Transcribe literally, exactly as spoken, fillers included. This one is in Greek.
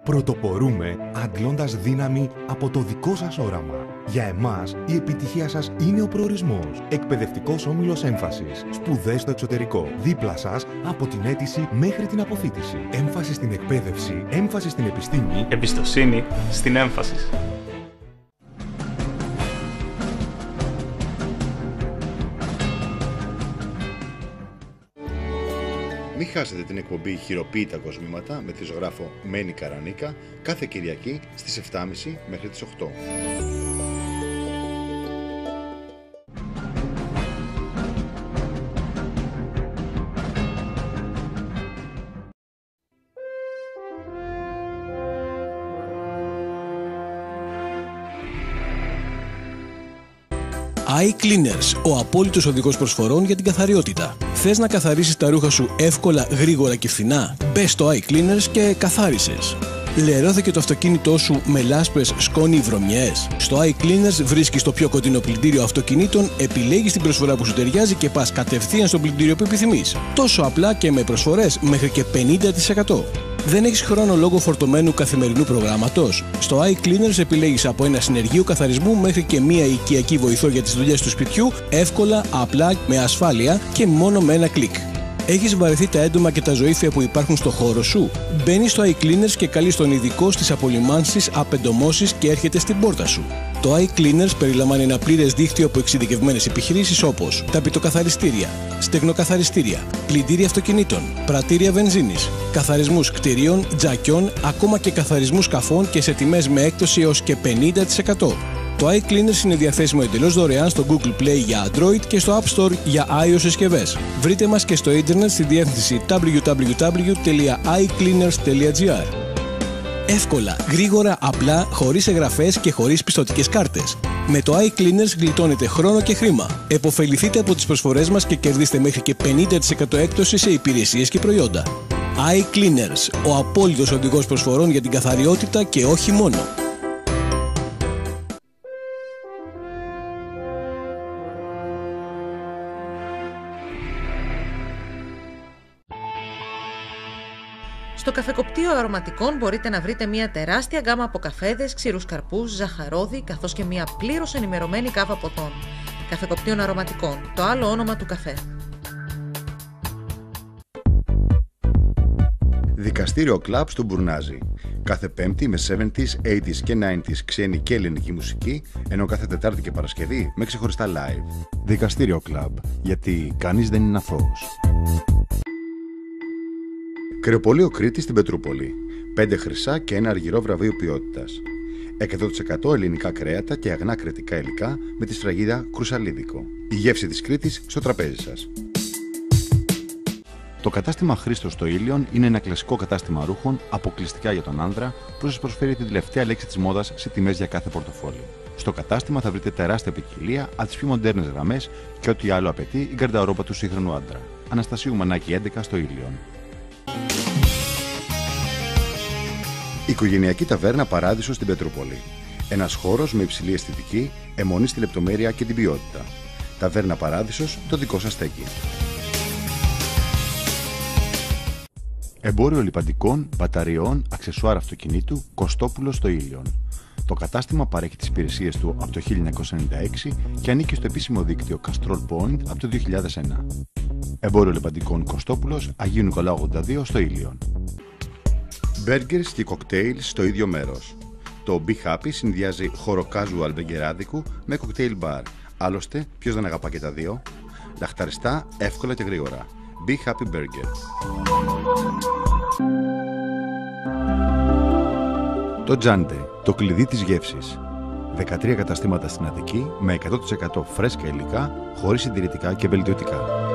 Πρωτοπορούμε αντλώντας δύναμη από το δικό σας όραμα. Για εμάς, η επιτυχία σας είναι ο προορισμός. Εκπαιδευτικός όμιλος Έμφασης. Σπουδές στο εξωτερικό. Δίπλα σας από την αίτηση μέχρι την αποθήτηση. Έμφαση στην εκπαίδευση, έμφαση στην επιστήμη. Εμπιστοσύνη στην έμφαση. Μην χάσετε την εκπομπή Χειροποίητα Κοσμήματα με τη ζωγράφο Μένη Καρανίκα κάθε Κυριακή στις επτά και μισή μέχρι τις οκτώ. iCleaners, ο απόλυτος οδηγός προσφορών για την καθαριότητα. Θες να καθαρίσεις τα ρούχα σου εύκολα, γρήγορα και φθηνά? Μπες στο iCleaners και καθάρισες. Λερώθηκε το αυτοκίνητό σου με λάσπες, σκόνη ή βρωμιές? Στο iCleaners βρίσκεις το πιο κοντινό πλυντήριο αυτοκινήτων, επιλέγεις την προσφορά που σου ταιριάζει και πας κατευθείαν στο πλυντήριο που επιθυμείς. Τόσο απλά και με προσφορές μέχρι και πενήντα τοις εκατό. Δεν έχεις χρόνο λόγω φορτωμένου καθημερινού προγράμματος? Στο iCleaners επιλέγεις από ένα συνεργείο καθαρισμού μέχρι και μία οικιακή βοηθό για τις δουλειές του σπιτιού, εύκολα, απλά, με ασφάλεια και μόνο με ένα κλικ. Έχεις βαρεθεί τα έντομα και τα ζωήφια που υπάρχουν στο χώρο σου? Μπαίνεις στο iCleaners και καλείς τον ειδικό στις απολυμάνσεις, απεντομώσεις και έρχεται στην πόρτα σου. Το iCleaners περιλαμβάνει ένα πλήρες δίκτυο από εξειδικευμένες επιχειρήσεις όπως ταπητοκαθαριστήρια, στεγνοκαθαριστήρια, πλυντήρια αυτοκινήτων, πρατήρια βενζίνης, καθαρισμούς κτηρίων, τζακιών, ακόμα και καθαρισμούς σκαφών και σε τιμές με έκπτωση έως και πενήντα τοις εκατό. Το iCleaners είναι διαθέσιμο εντελώς δωρεάν στο Google Play για Android και στο App Store για iOS συσκευές. Βρείτε μας και στο ίντερνετ στη διεύθυνση double-u double-u double-u τελεία i cleaners τελεία gr. Εύκολα, γρήγορα, απλά, χωρίς εγγραφές και χωρίς πιστωτικές κάρτες. Με το iCleaners γλιτώνετε χρόνο και χρήμα. Εποφεληθείτε από τις προσφορές μας και κερδίστε μέχρι και πενήντα τοις εκατό έκπτωση σε υπηρεσίες και προϊόντα. iCleaners, ο απόλυτος οδηγός προσφορών για την καθαριότητα και όχι μόνο. Στο καφεκοπτείο αρωματικών μπορείτε να βρείτε μια τεράστια γκάμα από καφέδες, ξηρούς καρπούς, ζαχαρόδι, καθώς και μια πλήρως ενημερωμένη κάβα ποτών. Καφεκοπτείο αρωματικών, το άλλο όνομα του καφέ. Δικαστήριο Κλαμπ στο Μπουρνάζι. Κάθε Πέμπτη με εβδομήντα, ογδόντα και ενενήντα ξένη και ελληνική μουσική, ενώ κάθε Τετάρτη και Παρασκευή με ξεχωριστά live. Δικαστήριο Κλαμπ, γιατί κανείς δεν είναι αθώος. Κρεοπωλείο Κρήτη στην Πετρούπολη. Πέντε χρυσά και ένα αργυρό βραβείο ποιότητας. εκατό τοις εκατό ελληνικά κρέατα και αγνά κρετικά υλικά με τη σφραγίδα Κρουσαλίδικο. Η γεύση της Κρήτης στο τραπέζι σας. Το κατάστημα Χρήστος στο Ήλιον είναι ένα κλασικό κατάστημα ρούχων αποκλειστικά για τον άνδρα που σας προσφέρει την τελευταία λέξη της μόδας σε τιμές για κάθε πορτοφόλι. Στο κατάστημα θα βρείτε τεράστια ποικιλία από τις πιο μοντέρνες γραμμές και ό,τι άλλο απαιτεί η γκαρνταρόμπα του σύγχρονου άντρα. Αναστασίου Μανάκη έντεκα στο Ήλιον. Οικογενειακή ταβέρνα Παράδεισο στην Πετρούπολη. Ένας χώρος με υψηλή αισθητική, αιμονή στη λεπτομέρεια και την ποιότητα. Ταβέρνα Παράδεισος, το δικό σας στέκι. Εμπόριο λιπαντικών, μπαταριών, αξεσουάρ αυτοκινήτου, Κωστόπουλος στο Ήλιον. Το κατάστημα παρέχει τις υπηρεσίες του από το χίλια εννιακόσια ενενήντα έξι και ανήκει στο επίσημο δίκτυο Castrol Point από το δύο χιλιάδες ένα. Εμπόριο λιπαντικών Κωστόπουλος, Αγίου Νικολάου ογδόντα δύο στο Ήλιον. Μπέργκερς και κοκτέιλ στο ίδιο μέρος. Το Be Happy συνδυάζει χώρο casual μπεργκεράδικου με κοκτέιλ μπαρ. Άλλωστε, ποιος δεν αγαπά και τα δύο? Λαχταριστά, εύκολα και γρήγορα. Be Happy Burger. Το Τζάντε, το κλειδί της γεύσης. δεκατρία καταστήματα στην Αττική με εκατό τοις εκατό φρέσκα υλικά, χωρίς συντηρητικά και βελτιωτικά.